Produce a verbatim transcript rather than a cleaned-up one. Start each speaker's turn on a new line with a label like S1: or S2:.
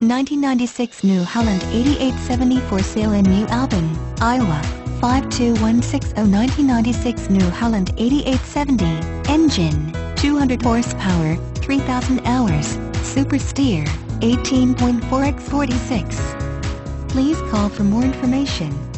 S1: nineteen ninety-six New Holland eighty-eight seventy for sale in New Albin, Iowa. five two one six zero nineteen ninety-six New Holland eighty-eight seventy. Engine, two hundred horsepower, three thousand hours. Super steer, eighteen point four by forty-six. Please call for more information.